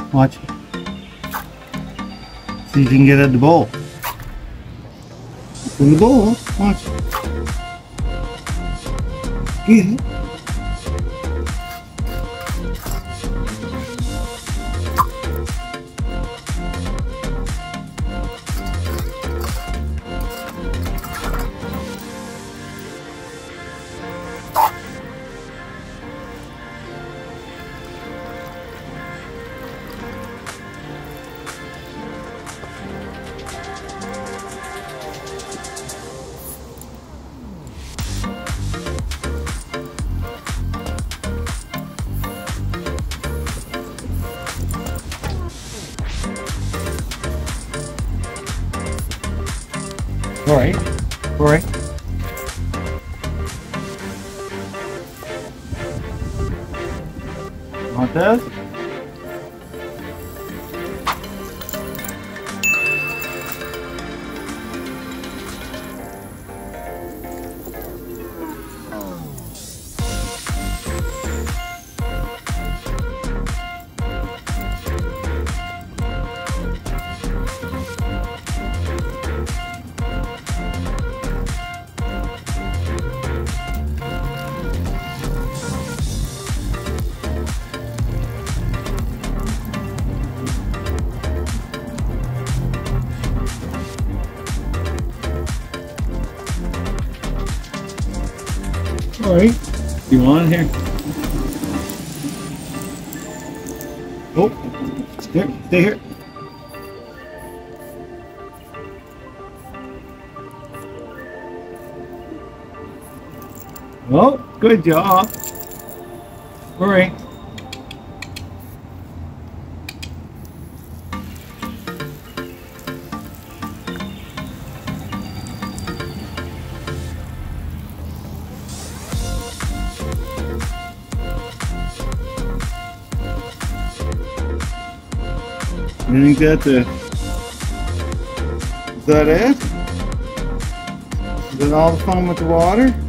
Watch. See if you can get at the bowl. Open the bowl. Watch. Get it. Rory, Rory. Want this? Alright, you want here? Oh, stay here. Oh, good job. Alright. You think is that it? Is that all the fun with the water?